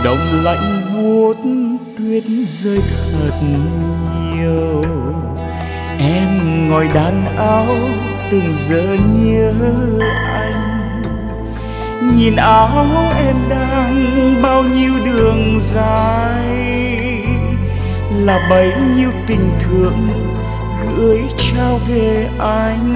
đông lạnh buốt tuyết rơi thật nhiều. Em ngồi đan áo từng giờ nhớ anh, nhìn áo em đang bao nhiêu đường dài, là bấy nhiêu tình thương gửi trao về anh.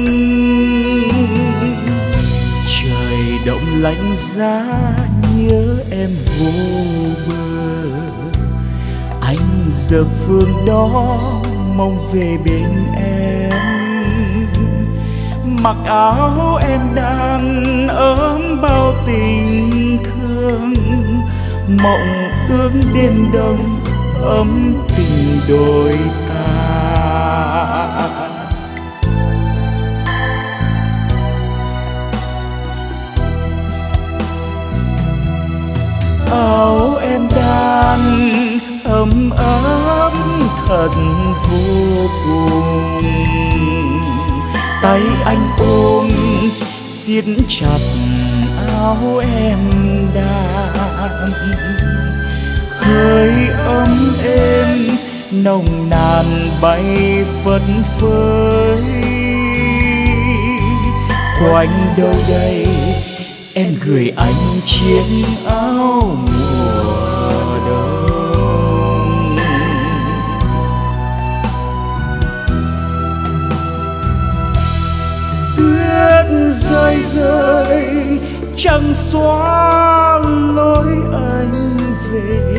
Trời đông lạnh giá nhớ em vô bờ, anh giờ phương đó mong về bên em. Mặc áo em đan ấm bao tình thương, mộng ước đêm đông ấm tình đôi ta. Áo em đan ấm ấm thật vô cùng, tay anh ôm siết chặt áo em đan. Hơi ấm êm nồng nàn bay phất phới, quanh đâu đây em gửi anh chiếc áo mùa đông. Tuyết rơi rơi chẳng xóa lối anh về,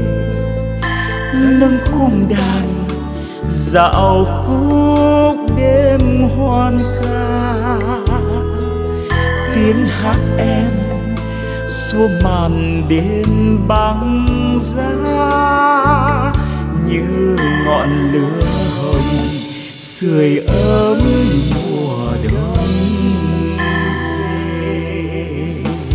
nâng cung đàn dạo khúc đêm hoan ca. Tiếng hát em xua màn đêm băng giá, như ngọn lửa hồng sưởi ấm mùa đông về.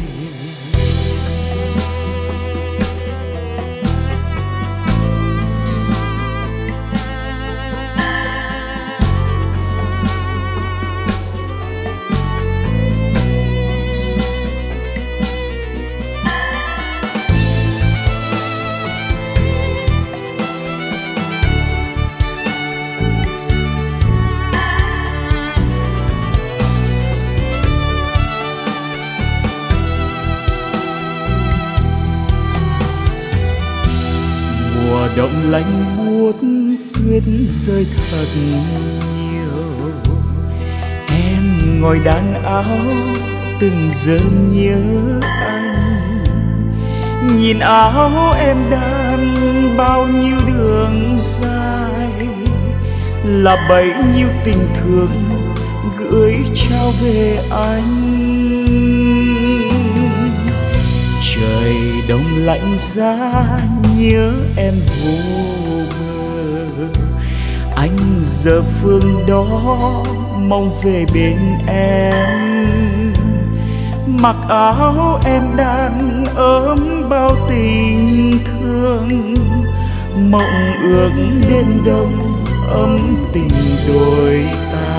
Mùa đông lạnh buốt tuyết rơi thật nhiều, em ngồi đan áo từng giờ nhớ anh, nhìn áo em đan bao nhiêu đường dài, là bấy nhiêu tình thương gửi trao về anh. Trời đông lạnh giá nhớ em vô bờ, anh giờ phương đó mong về bên em. Mặc áo em đan ấm bao tình thương, mộng ước đêm đông ấm tình đôi ta.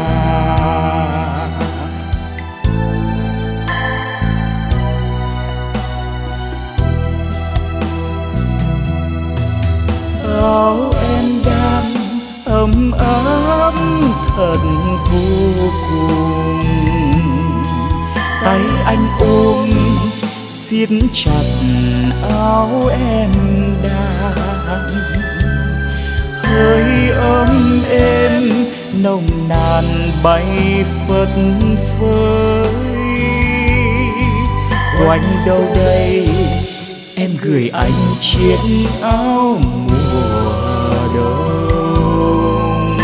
Áo em đan ấm ấm thật vô cùng, tay anh ôm siết chặt áo em đan. Hơi ấm êm nồng nàn bay phất phới, quanh đâu đây em gửi anh chiếc áo mùa đông.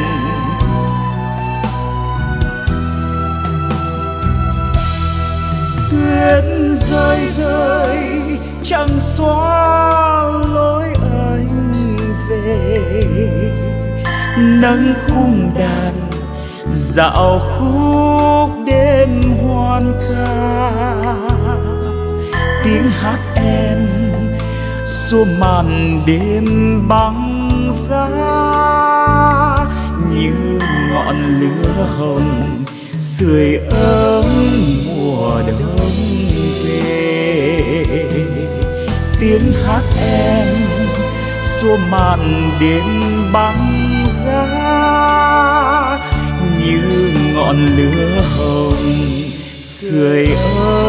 Tuyết rơi rơi chẳng xóa lối anh về, nâng khung đàn dạo khúc đêm hoan ca. Tiếng hát em xua màn đêm băng giá, như ngọn lửa hồng sưởi ấm mùa đông về. tiếng hát em xua màn đêm băng giá, như ngọn lửa hồng sưởi ấm